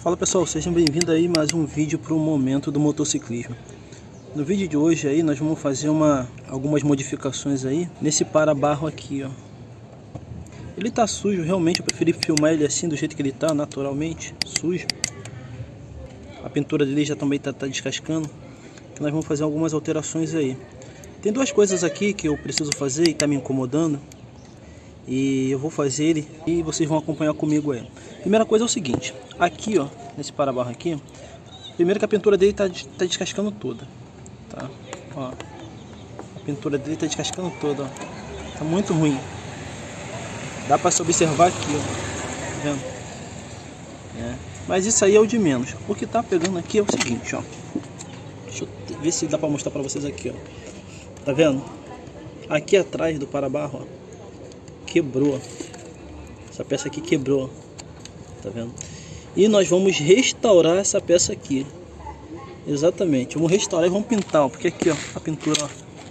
Fala pessoal, sejam bem-vindos aí a mais um vídeo para o momento do motociclismo. No vídeo de hoje aí nós vamos fazer algumas modificações aí nesse para-barro aqui, ó. Ele tá sujo, realmente eu preferi filmar ele assim do jeito que ele tá, naturalmente, sujo. A pintura dele já também tá descascando, então nós vamos fazer algumas alterações aí. Tem duas coisas aqui que eu preciso fazer e tá me incomodando, e eu vou fazer ele e vocês vão acompanhar comigo aí. Primeira coisa é o seguinte, aqui ó, nesse para-barro aqui, primeiro que a pintura dele tá descascando toda, tá? Ó, a pintura dele tá descascando toda, ó. Tá muito ruim. Dá para se observar aqui, ó, tá vendo? Mas isso aí é o de menos. O que tá pegando aqui é o seguinte, ó. Deixa eu ver se dá para mostrar para vocês aqui, ó. Tá vendo? Aqui atrás do para-barro, ó, quebrou. Essa peça aqui quebrou, tá vendo? E nós vamos restaurar essa peça aqui. Exatamente, vamos restaurar e vamos pintar, ó, porque aqui ó, a pintura, ó,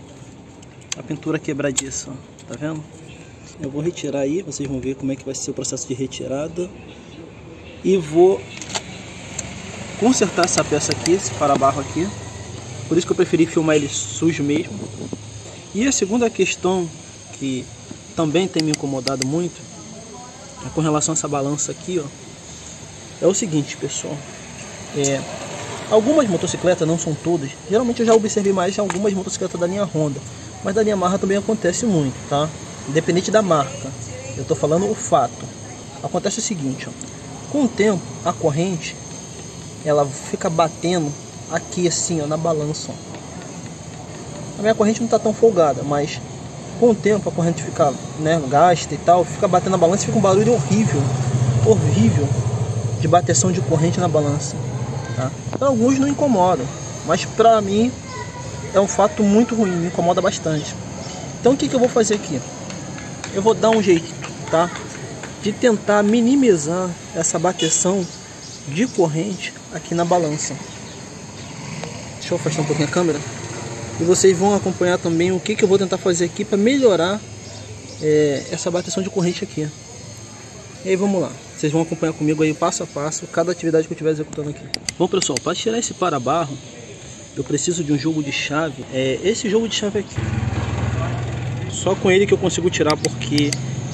a pintura quebradiça, ó, tá vendo? Eu vou retirar aí, vocês vão ver como é que vai ser o processo de retirada. E vou consertar essa peça aqui, esse para-barro aqui. Por isso que eu preferi filmar ele sujo mesmo. E a segunda questão que também tem me incomodado muito é com relação a essa balança aqui, ó. É o seguinte, pessoal. Algumas motocicletas, não são todas. Geralmente eu já observei mais algumas motocicletas da linha Honda, mas da linha Yamaha também acontece muito, tá? Independente da marca. Eu tô falando o fato. Acontece o seguinte, ó. Com o tempo, a corrente ela fica batendo aqui assim, ó, na balança, ó. A minha corrente não tá tão folgada, mas com o tempo a corrente fica, né, gasta e tal, fica batendo na balança e fica um barulho horrível, horrível de bateção de corrente na balança, tá? Para alguns não incomodam, mas para mim é um fato muito ruim, me incomoda bastante. Então o que eu vou fazer aqui? Eu vou dar um jeito, tá, de tentar minimizar essa bateção de corrente aqui na balança. Deixa eu afastar um pouquinho a câmera e vocês vão acompanhar também o que eu vou tentar fazer aqui para melhorar essa bateção de corrente aqui. E aí vamos lá, vocês vão acompanhar comigo aí passo a passo cada atividade que eu estiver executando aqui. Bom pessoal, para tirar esse para-barro eu preciso de um jogo de chave, esse jogo de chave aqui. Só com ele que eu consigo tirar, porque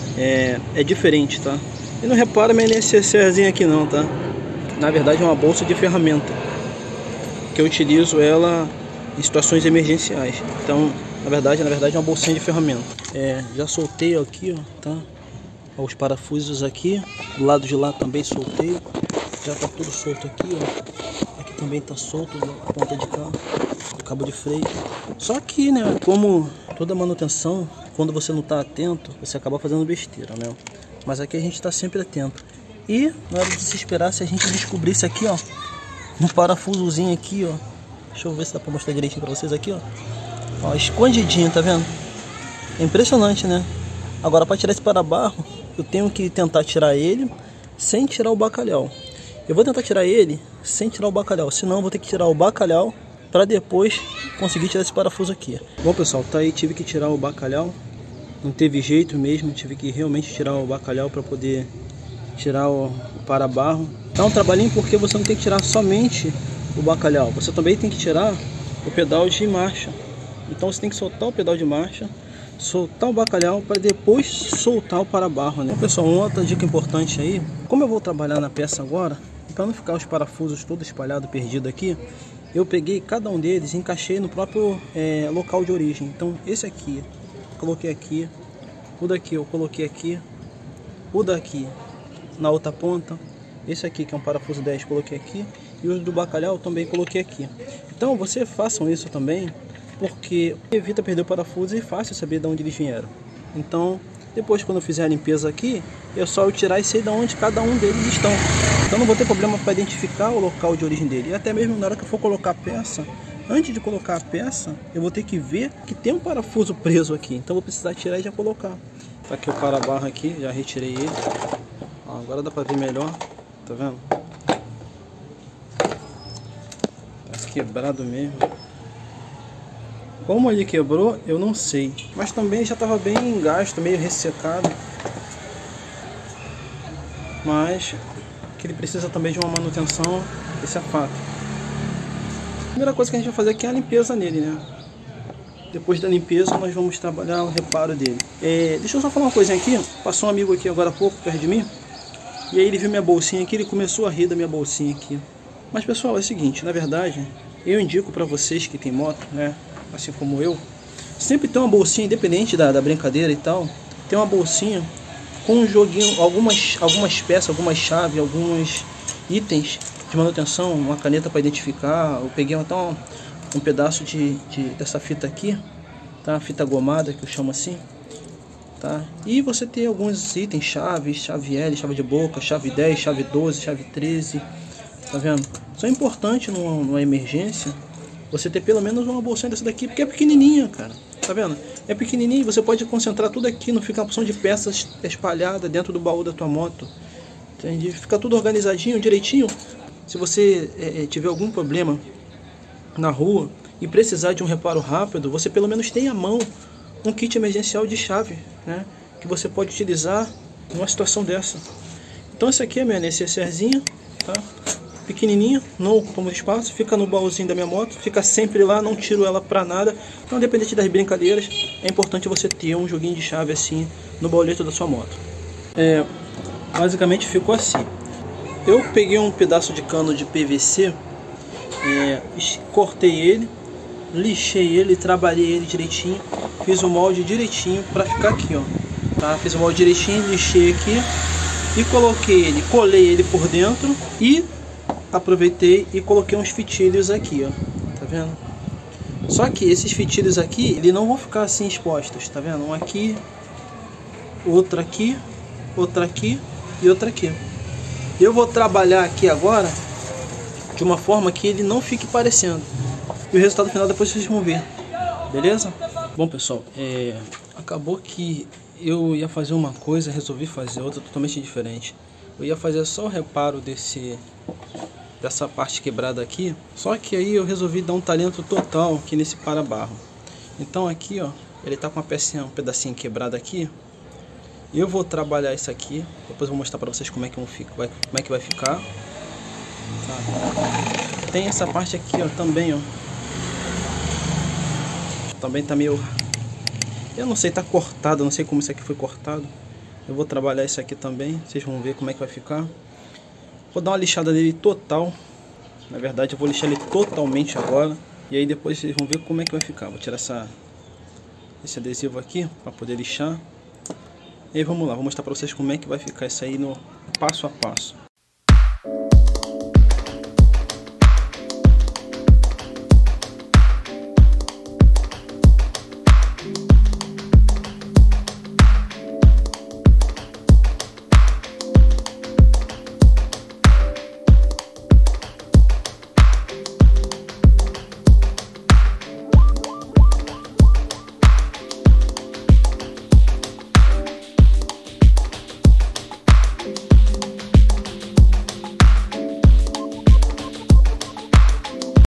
é diferente, tá? E não repara minha necessairezinha aqui não, tá? Na verdade é uma bolsa de ferramenta que eu utilizo ela em situações emergenciais. Então, na verdade é uma bolsinha de ferramenta. Já soltei aqui, ó, tá? Os parafusos aqui, do lado de lá também soltei. Já tá tudo solto aqui, ó. Aqui também tá solto a ponta de cá, o cabo de freio. Só que, né, como toda manutenção, quando você não tá atento, você acaba fazendo besteira, né? Mas aqui a gente tá sempre atento. E na hora de se esperar, se a gente descobrisse aqui, ó, um parafusozinho aqui, ó. Deixa eu ver se dá pra mostrar direitinho pra vocês aqui, ó. Ó, escondidinho, tá vendo? É impressionante, né? Agora, para tirar esse para-barro, eu tenho que tentar tirar ele sem tirar o bacalhau. Eu vou tentar tirar ele sem tirar o bacalhau, senão eu vou ter que tirar o bacalhau para depois conseguir tirar esse parafuso aqui. Bom pessoal, tá aí, tive que tirar o bacalhau. Não teve jeito mesmo, tive que realmente tirar o bacalhau para poder tirar o para-barro. Dá um trabalhinho porque você não tem que tirar somente o bacalhau, você também tem que tirar o pedal de marcha. Então você tem que soltar o pedal de marcha, soltar o bacalhau para depois soltar o para-barro, né? Então, pessoal, uma outra dica importante aí, como eu vou trabalhar na peça agora, para não ficar os parafusos todos espalhados, perdidos aqui, eu peguei cada um deles e encaixei no próprio local de origem. Então esse aqui, coloquei aqui, o daqui eu coloquei aqui, o daqui na outra ponta, esse aqui que é um parafuso 10 coloquei aqui, e o do bacalhau também coloquei aqui. Então você façam isso também, porque evita perder o parafuso e é fácil saber de onde eles vieram. Então depois, quando eu fizer a limpeza aqui, é só eu tirar e sei de onde cada um deles estão. Então não vou ter problema para identificar o local de origem dele. E até mesmo na hora que eu for colocar a peça, antes de colocar a peça, eu vou ter que ver que tem um parafuso preso aqui. Então vou precisar tirar e já colocar. Tá aqui o para-barro aqui, já retirei ele. Ó, agora dá para ver melhor, tá vendo? Tá quebrado mesmo. Como ele quebrou, eu não sei. Mas também já estava bem gasto, meio ressecado. Mas que ele precisa também de uma manutenção, esse é fato. A primeira coisa que a gente vai fazer aqui é a limpeza nele, né? Depois da limpeza nós vamos trabalhar o reparo dele. Deixa eu só falar uma coisinha aqui. Passou um amigo aqui agora há pouco perto de mim. E aí ele viu minha bolsinha aqui, ele começou a rir da minha bolsinha aqui. Mas pessoal, é o seguinte, na verdade, eu indico para vocês que tem moto, né? Assim como eu, sempre tem uma bolsinha, independente da brincadeira e tal, tem uma bolsinha com um joguinho, algumas peças, algumas chaves, alguns itens de manutenção, uma caneta para identificar. Eu peguei até um pedaço dessa fita aqui, tá? Fita gomada, que eu chamo assim, tá? E você tem alguns itens, chave L, chave de boca, chave 10, chave 12, chave 13, tá vendo? Isso é importante numa emergência, você ter pelo menos uma bolsinha dessa daqui, porque é pequenininha, cara, tá vendo? É pequenininho, você pode concentrar tudo aqui, não fica uma porção de peças espalhada dentro do baú da tua moto, entende? Fica tudo organizadinho, direitinho. Se você tiver algum problema na rua e precisar de um reparo rápido, você pelo menos tem à mão um kit emergencial de chave, né, que você pode utilizar numa situação dessa. Então essa aqui é a minha necessairezinha, tá? Pequenininha, não ocupa muito espaço, fica no baúzinho da minha moto, fica sempre lá, não tiro ela pra nada. Então, independente das brincadeiras, é importante você ter um joguinho de chave assim no baulito da sua moto. Basicamente ficou assim. Eu peguei um pedaço de cano de PVC, cortei ele, lixei ele, trabalhei ele direitinho, fiz o molde direitinho para ficar aqui, ó, tá? Fiz o molde direitinho, lixei aqui e coloquei ele, colei ele por dentro e aproveitei e coloquei uns fitilhos aqui, ó, tá vendo? Só que esses fitilhos aqui, eles não vão ficar assim expostos, tá vendo? Um aqui, outro aqui, outra aqui e outra aqui. Eu vou trabalhar aqui agora de uma forma que ele não fique parecendo. E o resultado final depois vocês vão ver. Beleza? Bom, pessoal, acabou que eu ia fazer uma coisa, resolvi fazer outra totalmente diferente. Eu ia fazer só o reparo dessa parte quebrada aqui. Só que aí eu resolvi dar um talento total aqui nesse para-barro. Então aqui, ó, ele tá com uma pecinha, um pedacinho quebrado aqui. Eu vou trabalhar isso aqui, depois eu vou mostrar para vocês como é que vai ficar. Tá. Tem essa parte aqui, ó, também, ó. Também tá meio, eu não sei, tá cortado, não sei como isso aqui foi cortado. Eu vou trabalhar isso aqui também, vocês vão ver como é que vai ficar. Vou dar uma lixada nele total. Na verdade eu vou lixar ele totalmente agora. E aí depois vocês vão ver como é que vai ficar. Vou tirar esse adesivo aqui para poder lixar. E aí vamos lá, vou mostrar para vocês como é que vai ficar isso aí no passo a passo.